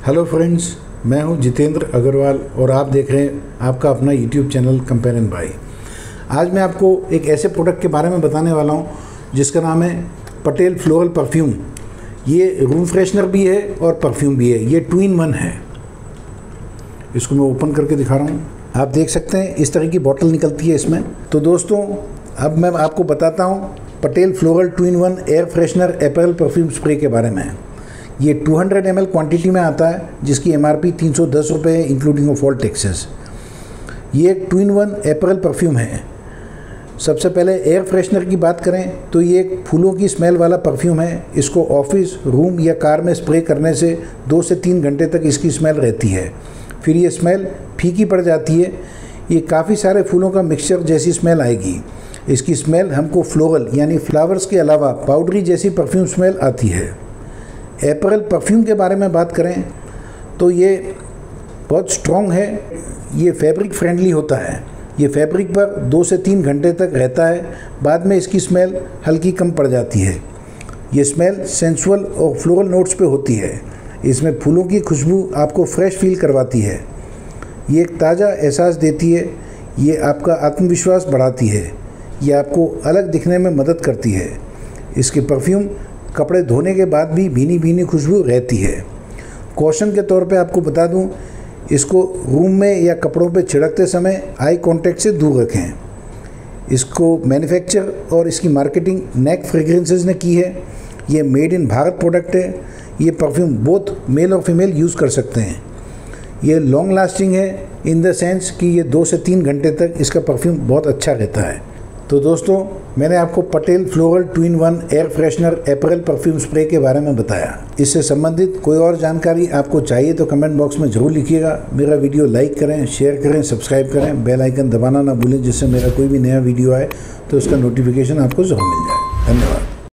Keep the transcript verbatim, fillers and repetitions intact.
Hello friends, मैं हूं जितेंद्र अग्रवाल और आप देख रहे हैं आपका अपना यूट्यूब चैनल कंपेरियन भाई। आज मैं आपको एक ऐसे प्रोडक्ट के बारे में बताने वाला हूं जिसका नाम है पटेल फ्लोरल परफ्यूम। ये रूम फ्रेशनर भी है और परफ्यूम भी है। ये टू इन वन है। इसको मैं ओपन करके दिखा रहा हूँ। आप देख सकते हैं इस तरह की बॉटल निकलती है इसमें। तो दोस्तों, अब मैं आपको बताता हूँ Patel floral two in one air freshener apparel perfume spray के बारे में। ये two hundred M L quantity में आता है जिसकी एम आर पी तीन सौ दस रुपये है इंक्लूडिंग ऑफ ऑल टैक्सेस। ये एक two in one apparel perfume है। सबसे पहले एयर फ्रेशनर की बात करें तो ये एक फूलों की स्मेल वाला परफ्यूम है। इसको ऑफिस, रूम या कार में स्प्रे करने से दो से तीन घंटे तक इसकी स्मेल रहती है। फिर ये स्मेल फीकी पड़ जाती है। ये काफ़ी सारे फूलों का मिक्सचर जैसी स्मेल आएगी। इसकी स्मेल हमको फ्लोरल यानी फ्लावर्स के अलावा पाउडरी जैसी परफ्यूम स्मेल आती है। अपैरल परफ्यूम के बारे में बात करें तो ये बहुत स्ट्रॉन्ग है। ये फैब्रिक फ्रेंडली होता है। ये फैब्रिक पर दो से तीन घंटे तक रहता है। बाद में इसकी स्मेल हल्की कम पड़ जाती है। ये स्मेल सेंसुअल और फ्लोरल नोट्स पे होती है। इसमें फूलों की खुशबू आपको फ्रेश फील करवाती है। ये एक ताज़ा एहसास देती है। ये आपका आत्मविश्वास बढ़ाती है। ये आपको अलग दिखने में मदद करती है। इसके परफ्यूम कपड़े धोने के बाद भी भीनी भीनी खुशबू रहती है। कॉशन के तौर पे आपको बता दूं, इसको रूम में या कपड़ों पे छिड़कते समय आई कांटेक्ट से दूर रखें। इसको मैन्युफैक्चर और इसकी मार्केटिंग नेक फ्रेग्रेंसेस ने की है। ये मेड इन भारत प्रोडक्ट है। ये परफ्यूम बोथ मेल और फीमेल यूज़ कर सकते हैं। ये लॉन्ग लास्टिंग है इन द सेंस कि ये दो से तीन घंटे तक इसका परफ्यूम बहुत अच्छा रहता है। तो दोस्तों, मैंने आपको Patel floral two in one air freshener apparel perfume spray के बारे में बताया। इससे संबंधित कोई और जानकारी आपको चाहिए तो कमेंट बॉक्स में ज़रूर लिखिएगा। मेरा वीडियो लाइक करें, शेयर करें, सब्सक्राइब करें, बेल आइकन दबाना ना भूलें जिससे मेरा कोई भी नया वीडियो आए तो उसका नोटिफिकेशन आपको ज़रूर मिल जाए। धन्यवाद।